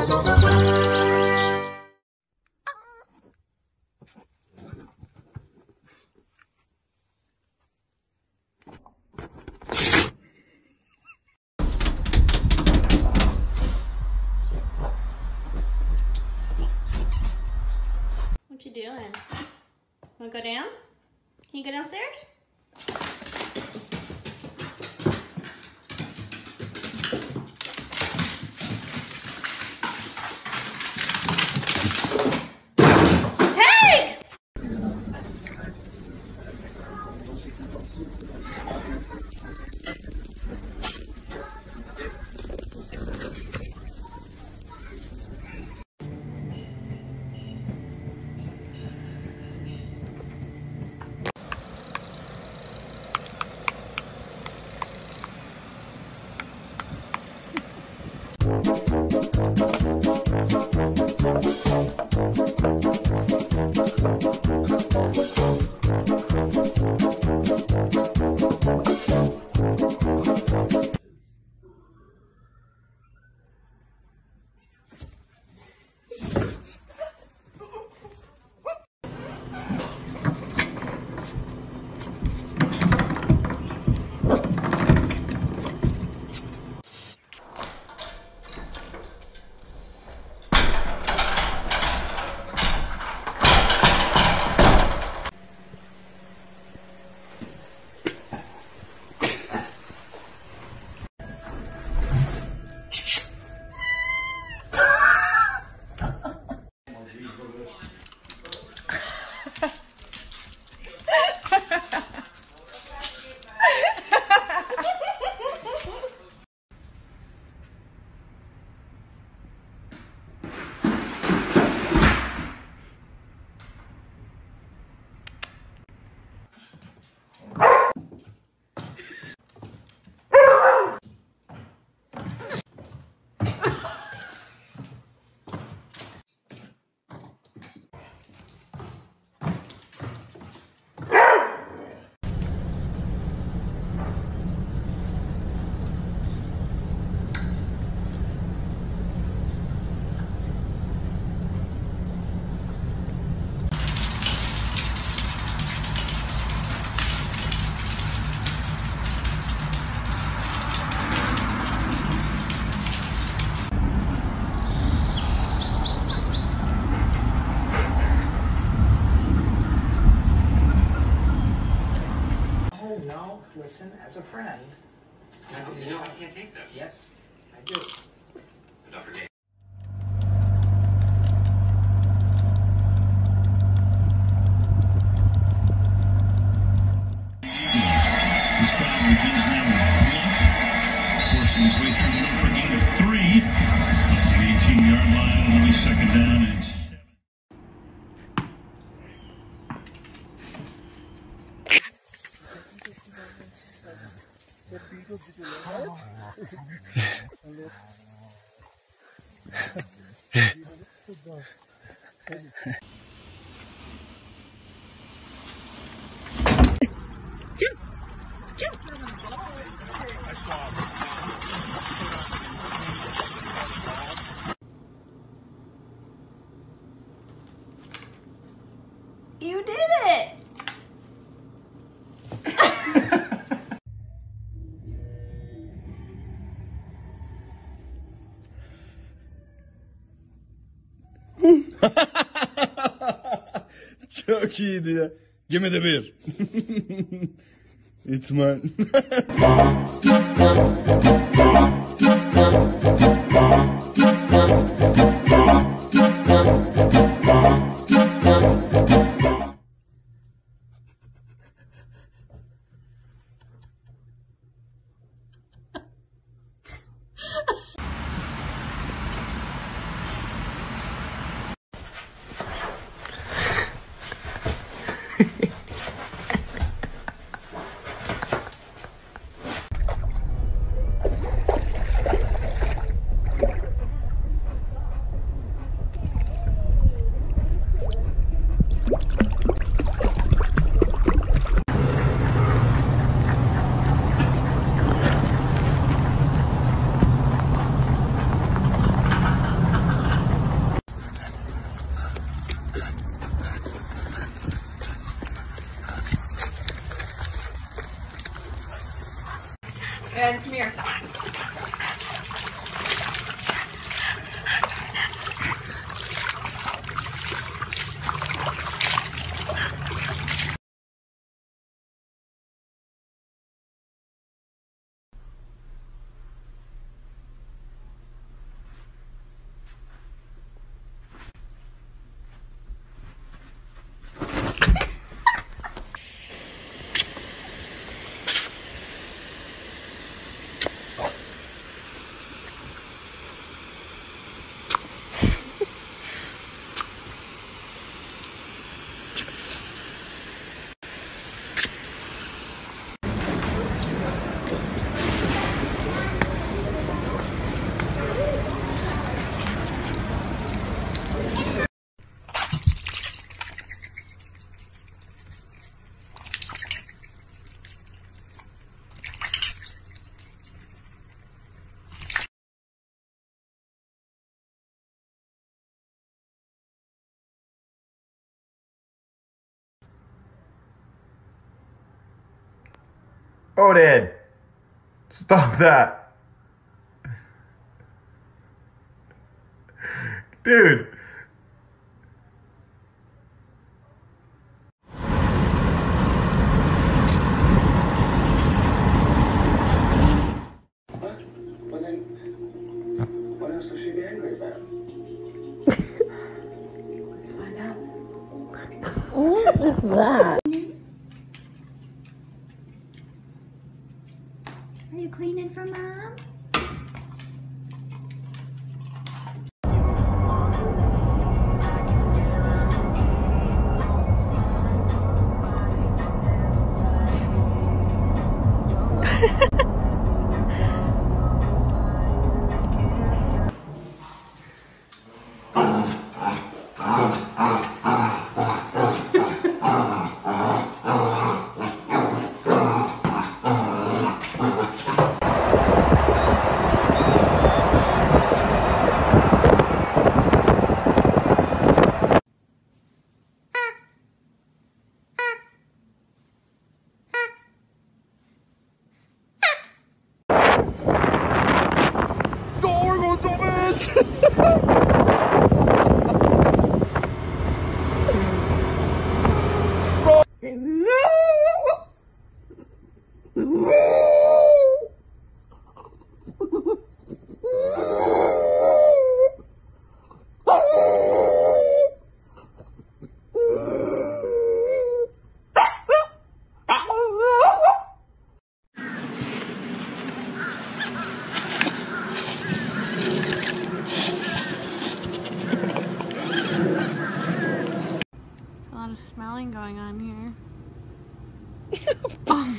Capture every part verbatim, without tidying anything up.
What you doing? Wanna go down? Can you go downstairs? Hey! Listen as a friend. No, you know I can't take this. Yes, I do. But don't forget. This battle begins now with Blunt forcing his way through the middle for a gain of three. Up to the eighteen-yard line, it'll be second down and seven. You did it! Çok iyiydi ya. Give me the beer. It's mine. And come here. Odin! Stop that! Dude! What? Well then, what else was she be angry about? Let's find out. What is that? Are you cleaning for Mom? A lot of smelling going on here. Oh.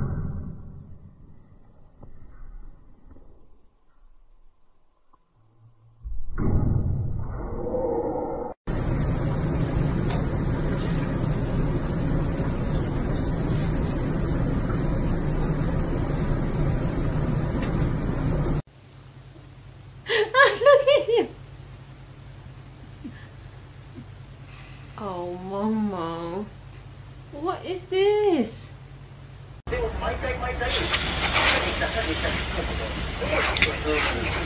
Look at you. Oh, Momo. What is this?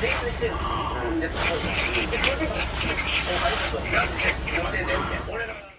What